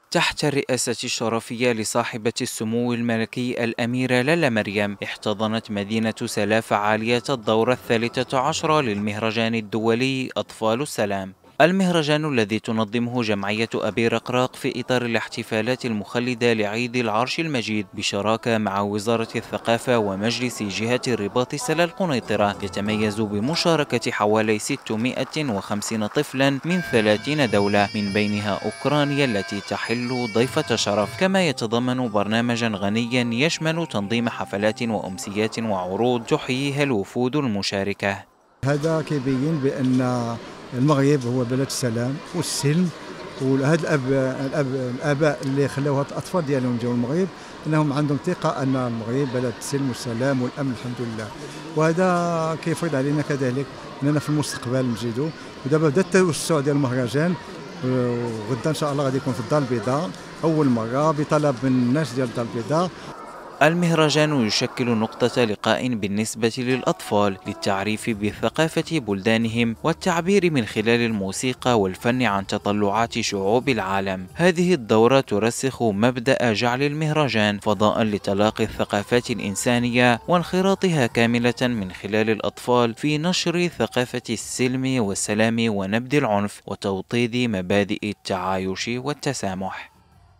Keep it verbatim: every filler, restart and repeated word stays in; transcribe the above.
تحت الرئاسة الشرفية لصاحبة السمو الملكي الأميرة لالا مريم، احتضنت مدينة سلا فعالية الدورة الثالثة عشرة للمهرجان الدولي أطفال السلام. المهرجان الذي تنظمه جمعية أبي رقراق في إطار الاحتفالات المخلدة لعيد العرش المجيد بشراكة مع وزارة الثقافة ومجلس جهة الرباط سلا القنيطرة، يتميز بمشاركة حوالي ستمائة وخمسين طفلا من ثلاثين دولة، من بينها أوكرانيا التي تحل ضيفة شرف، كما يتضمن برنامجا غنيا يشمل تنظيم حفلات وأمسيات وعروض تحييها الوفود المشاركة. هذا كيبين بأن المغرب هو بلد السلام والسلم، وهاد الأب الأب الآباء اللي خلاو هاد الأطفال ديالهم جاوا المغرب أنهم عندهم ثقة أن المغرب بلد السلم والسلام والأمن الحمد لله، وهذا كيفرض علينا كذلك أننا في المستقبل نزيدوا. ودابا بدا التوسع ديال المهرجان، وغدا إن شاء الله غادي يكون في الدار البيضاء أول مرة بطلب من الناس ديال الدار البيضاء. المهرجان يشكل نقطة لقاء بالنسبة للأطفال للتعريف بثقافة بلدانهم والتعبير من خلال الموسيقى والفن عن تطلعات شعوب العالم. هذه الدورة ترسخ مبدأ جعل المهرجان فضاء لتلاقي الثقافات الإنسانية وانخراطها كاملة من خلال الأطفال في نشر ثقافة السلم والسلام ونبذ العنف وتوطيد مبادئ التعايش والتسامح.